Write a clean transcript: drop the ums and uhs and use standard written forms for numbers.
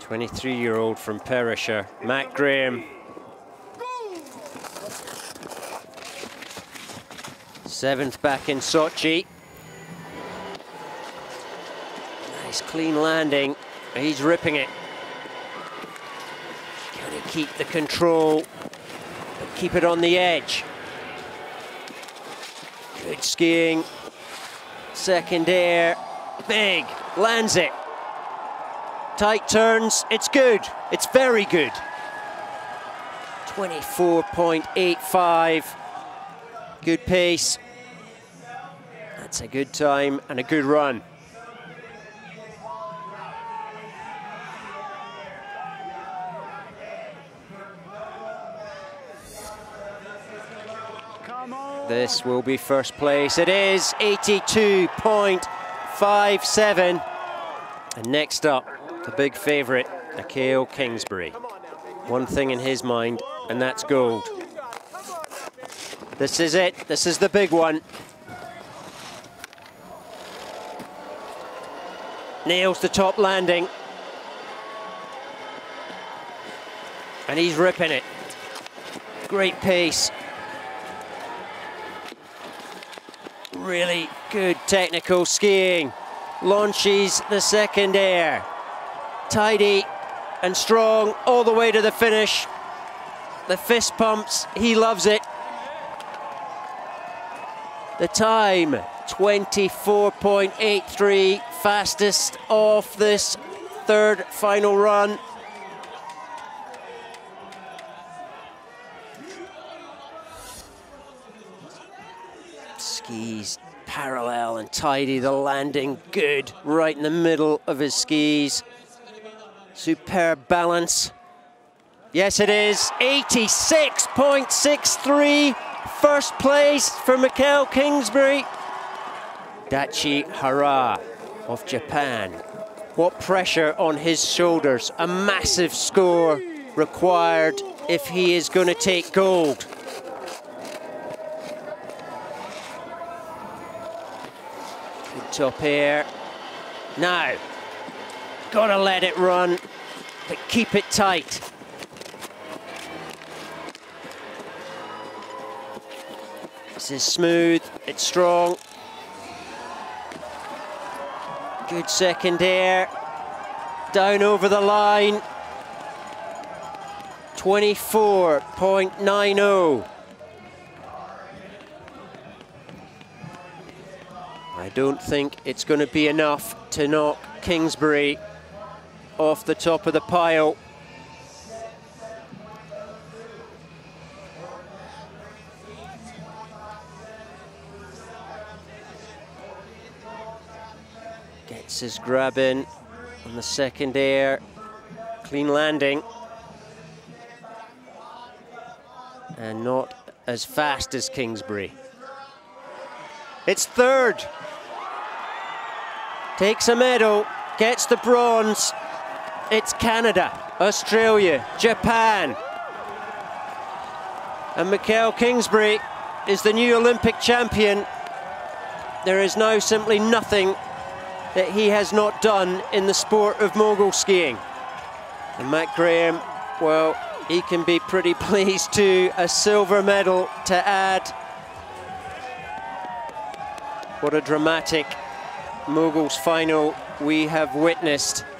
23-year-old from Perisher, Matt Graham. Seventh back in Sochi. Nice clean landing. He's ripping it. Can he keep the control, but keep it on the edge? Good skiing. Second air. Big. Lands it. Tight turns. It's good. It's very good. 24.85. Good pace. That's a good time and a good run. This will be first place. It is 82.57. And next up, the big favourite, Mikaël Kingsbury. One thing in his mind, and that's gold. This is it. This is the big one. Nails the top landing. And he's ripping it. Great pace. Really good technical skiing. Launches the second air. Tidy and strong all the way to the finish. The fist pumps, he loves it. The time, 24.83, fastest off this third final run. Skis parallel and tidy, the landing good, right in the middle of his skis. Superb balance. Yes, it is. 86.63. First place for Mikaël Kingsbury. Daichi Hara of Japan. What pressure on his shoulders. A massive score required if he is going to take gold. Good top air. Now, gotta let it run, but keep it tight. This is smooth, it's strong. Good second air. Down over the line. 24.90. I don't think it's going to be enough to knock Kingsbury off the top of the pile. Gets his grab in on the second air. Clean landing. And not as fast as Kingsbury. It's third. Takes a medal, gets the bronze. It's Canada, Australia, Japan. And Mikaël Kingsbury is the new Olympic champion. There is now simply nothing that he has not done in the sport of mogul skiing. And Matt Graham, well, he can be pretty pleased too. A silver medal to add. What a dramatic Moguls final we have witnessed.